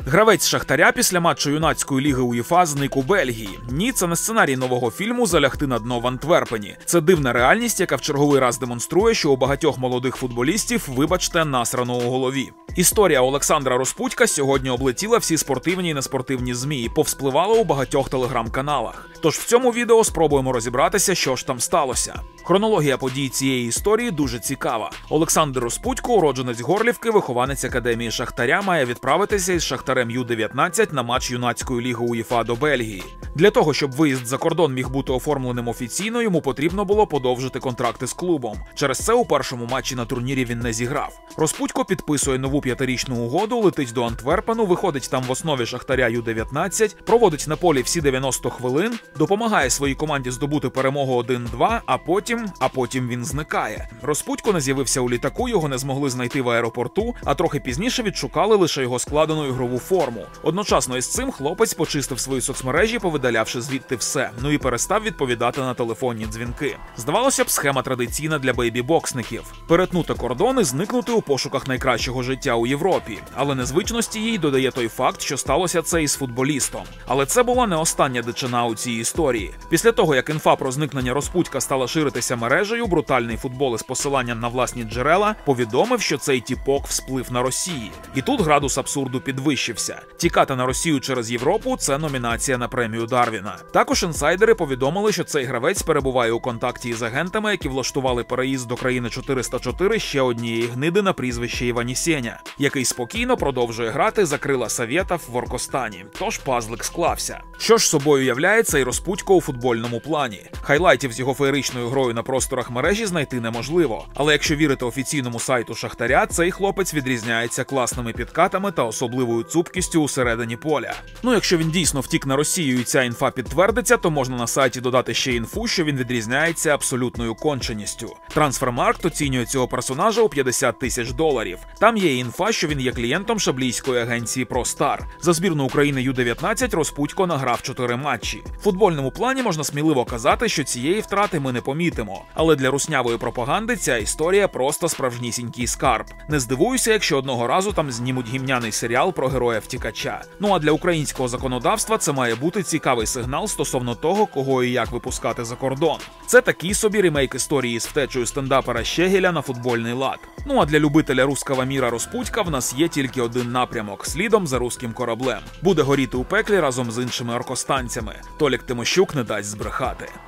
Гравець Шахтаря після матчу юнацької ліги УЄФА зник у Бельгії. Ні, це не сценарій нового фільму «Залягти на дно в Антверпені». Це дивна реальність, яка в черговий раз демонструє, що у багатьох молодих футболістів, вибачте, насрано у голові. Історія Олександра Розпутька сьогодні облетіла всі спортивні і неспортивні ЗМІ і повспливала у багатьох телеграм-каналах. Тож в цьому відео спробуємо розібратися, що ж там сталося. Хронологія подій цієї історії дуже цікава. Олександр Розпутько, уродженець Горлівки, вихованець Академії Шахтаря, має відправитися із Шахтарем Ю-19 на матч юнацької ліги УЄФА до Бельгії. Для того, щоб виїзд за кордон міг бути оформленим офіційно, йому потрібно було подовжити контракти з клубом. Через це у першому матчі на турнірі він не зіграв. Розпутько підписує нову 5-річну угоду, летить до Антверпену, виходить там в основі Шахтаря Ю-19, проводить на полі всі 90 хвилин, допомагає своїй команді здобути перемогу 1-2, а потім він зникає. Розпутько не з'явився у літаку, його не змогли знайти в аеропорту, а трохи пізніше відшукали лише його складену ігрову форму. Одночасно із цим хлопець почистив свої соцмережі, повидалявши звідти все, і перестав відповідати на телефонні дзвінки. Здавалося б, схема традиційна для бейбі-боксників – перетнути кордон і зникнути у пошуках найкращого життя у Європі. Але незвичності їй додає той факт, що сталося це із футболістом. Але це була не остання дичина у цій історії. Після того, як інфа про зникнення Розпутька стала ширитися мережею, брутальний футбол із посиланням на власні джерела повідомив, що цей тіпок всплив на Росії. І тут градус абсурду підвищився. Тікати на Росію через Європу – це номінація на премію Дарвіна. Також інсайдери повідомили, що цей гравець перебуває у контакті із агентами, які влаштували переїзд до країни 404 ще однієї гниди на прізвище Іванісєня, який спокійно продовжує грати за крила Совєтів в Оркостані. Тож пазлик склався. Що ж собою являє цей Розпутько у футбольному плані? Хайлайтів з його феєричною грою на просторах мережі знайти неможливо. Але якщо вірити офіційному сайту Шахтаря, цей хлопець відрізняється класними підкатами та особливою цупкістю у середині поля. Якщо він дійсно втік на Росію і ця інфа підтвердиться, то можна на сайті додати ще інфу, що він відрізняється абсолютною конченістю. Трансфермаркт оцінює цього персонажа у $50 тисяч. Там є інфа, що він є клієнтом шаблійської агенції ProStar. За збірну України Ю-19 Розпутько награв 4 матчі. В футбольному плані можна сміливо казати, що цієї втрати ми не помітимо. Але для руснявої пропаганди ця історія просто справжнісінький скарб. Не здивуюся, якщо одного разу там знімуть гімняний серіал про героя-втікача. А для українського законодавства це має бути цікавий сигнал стосовно того, кого і як випускати за кордон. Це такий собі ремейк історії з втечею стендапера Щегеля на футбольний лад. А для любителя русского міра Розпутька в нас є тільки один напрямок – слідом за руським кораблем. Буде горіти у пеклі разом з іншими оркостанцями. Толік Тимощук не дасть збрехати.